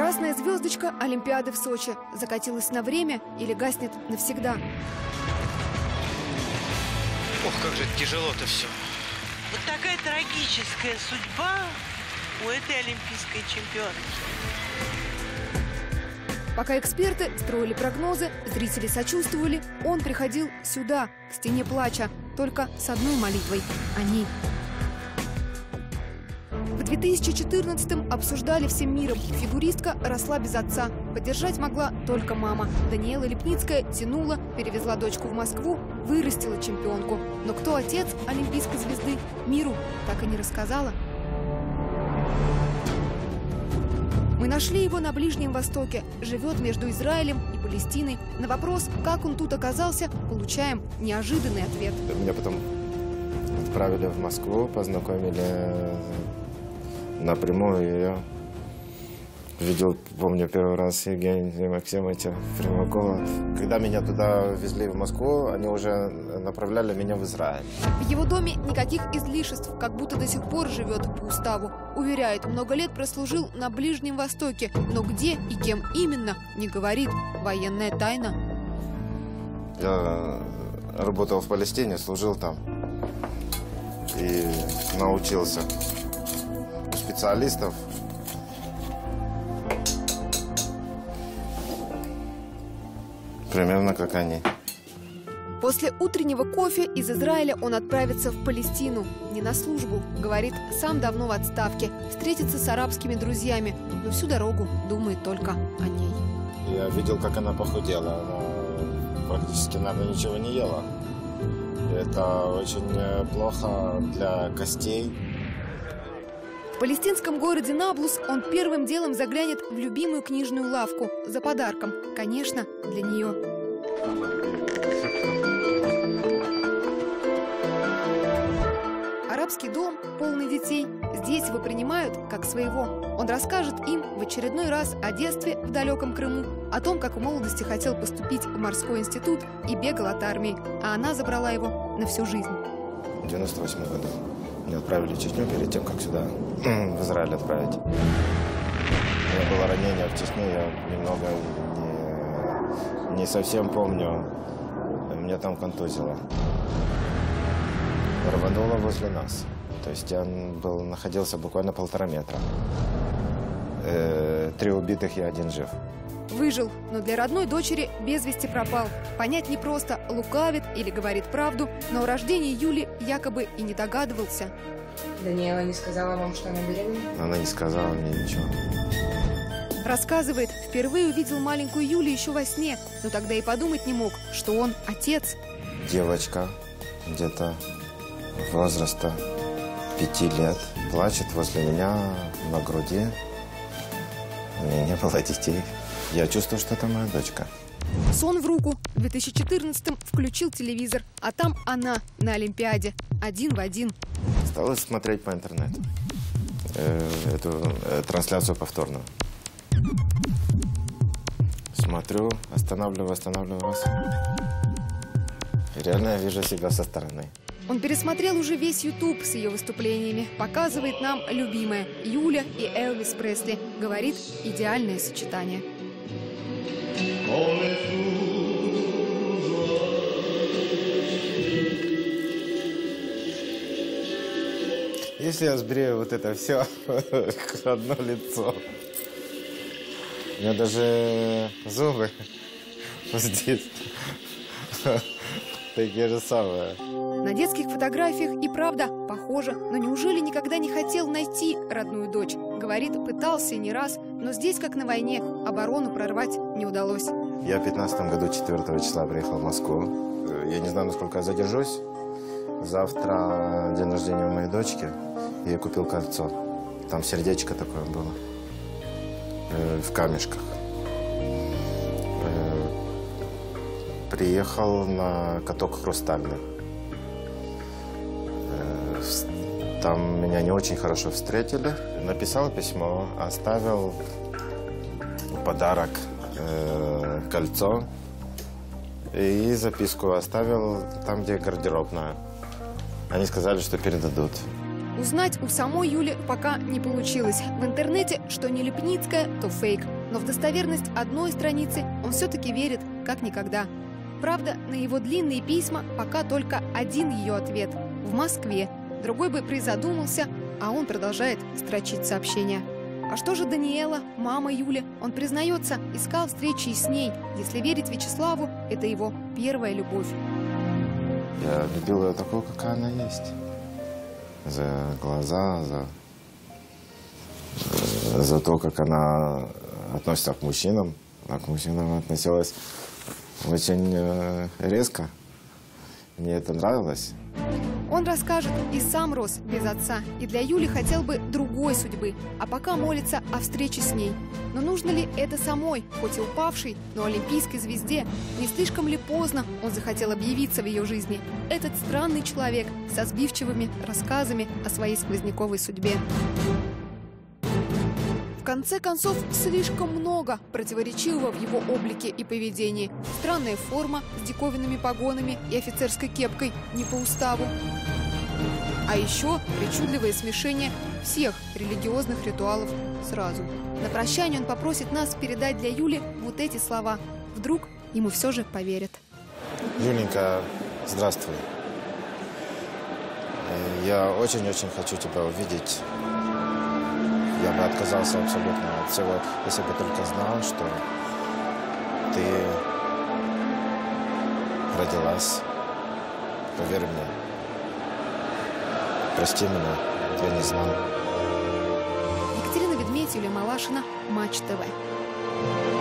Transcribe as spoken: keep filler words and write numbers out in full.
Красная звездочка Олимпиады в Сочи закатилась на время или гаснет навсегда. Ох, как же тяжело-то все. Вот такая трагическая судьба у этой олимпийской чемпионки. Пока эксперты строили прогнозы, зрители сочувствовали, он приходил сюда, к стене плача, только с одной молитвой о ней. В две тысячи четырнадцатом обсуждали всем миром. Фигуристка росла без отца. Поддержать могла только мама. Даниэла Липницкая тянула, перевезла дочку в Москву, вырастила чемпионку. Но кто отец олимпийской звезды, миру так и не рассказала. Мы нашли его на Ближнем Востоке. Живет между Израилем и Палестиной. На вопрос, как он тут оказался, получаем неожиданный ответ. Меня потом отправили в Москву, познакомили напрямую ее. Видел, помню, первый раз Евгения Максимовича Примакова. Когда меня туда везли в Москву, они уже направляли меня в Израиль. В его доме никаких излишеств, как будто до сих пор живет по уставу. Уверяет, много лет прослужил на Ближнем Востоке. Но где и кем именно, не говорит. Военная тайна. Я работал в Палестине, служил там. И научился у специалистов. Примерно как они. После утреннего кофе из Израиля он отправится в Палестину. Не на службу, говорит, сам давно в отставке. Встретится с арабскими друзьями. Но всю дорогу думает только о ней. Я видел, как она похудела. Она практически, наверное, ничего не ела. Это очень плохо для костей. В палестинском городе Наблус он первым делом заглянет в любимую книжную лавку за подарком. Конечно, для нее. Арабский дом, полный детей. Здесь его принимают как своего. Он расскажет им в очередной раз о детстве в далеком Крыму, о том, как в молодости хотел поступить в морской институт и бегал от армии, а она забрала его на всю жизнь. В девяносто восьмом году меня отправили в Чечню перед тем, как сюда, в Израиль отправить. У меня было ранение в Чечне, я немного не, не совсем помню. Меня там контузило. Рвануло возле нас. То есть я был, находился буквально полтора метра. Э, три убитых и один жив. Выжил, но для родной дочери без вести пропал. Понять непросто, лукавит или говорит правду, но о рождении Юли якобы и не догадывался. Даниэла не сказала вам, что она беременна? Она не сказала мне ничего. Рассказывает, впервые увидел маленькую Юлю еще во сне, но тогда и подумать не мог, что он отец. Девочка где-то возраста пяти лет плачет возле меня на груди. У меня не было детей. Я чувствую, что это моя дочка. Сон в руку. В две тысячи четырнадцатом включил телевизор, а там она на Олимпиаде. Один в один. Стал смотреть по интернету э, эту э, трансляцию повторную. Смотрю, останавливаю, останавливаюсь. И реально я вижу себя со стороны. Он пересмотрел уже весь ютуб с ее выступлениями. Показывает нам любимое. Юля и Элвис Пресли. Говорит, идеальное сочетание. Если я сбрею вот это все, одно лицо. У меня даже зубы вот здесь такие же самые. На детских фотографиях и правда похоже. Но неужели никогда не хотел найти родную дочь? Говорит, пытался не раз, но здесь, как на войне, оборону прорвать не удалось. Я в пятнадцатом году четвёртого числа приехал в Москву. Я не знаю, насколько я задержусь. Завтра день рождения у моей дочки. Я ей купил кольцо. Там сердечко такое было. Э, в камешках. Э, приехал на каток хрустальный. Э, там меня не очень хорошо встретили. Написал письмо, оставил подарок, э, кольцо. И записку оставил там, где гардеробная. Они сказали, что передадут. Узнать у самой Юли пока не получилось. В интернете, что не Липницкая, то фейк. Но в достоверность одной страницы он все-таки верит, как никогда. Правда, на его длинные письма пока только один ее ответ – в Москве. Другой бы призадумался, а он продолжает строчить сообщения. А что же Даниэла, мама Юли? Он признается, искал встречи с ней. Если верить Вячеславу, это его первая любовь. Я любил ее такой, какая она есть. За глаза, за, за то, как она относится к мужчинам. Она к мужчинам относилась очень э, резко. Мне это нравилось. Он расскажет, и сам рос без отца, и для Юли хотел бы другой судьбы, а пока молится о встрече с ней. Но нужно ли это самой, хоть и упавшей, но олимпийской звезде? Не слишком ли поздно он захотел объявиться в ее жизни? Этот странный человек со сбивчивыми рассказами о своей сквозняковой судьбе. В конце концов, слишком много противоречивого в его облике и поведении. Странная форма с диковинными погонами и офицерской кепкой не по уставу. А еще причудливое смешение всех религиозных ритуалов сразу. На прощание он попросит нас передать для Юли вот эти слова. Вдруг ему все же поверят. Юленька, здравствуй. Я очень-очень хочу тебя увидеть. Я бы отказался абсолютно от всего, если бы только знал, что ты родилась. Поверь мне. Прости меня, я не знал. Екатерина Ведмедь, Юлия Малашина, Матч ТВ.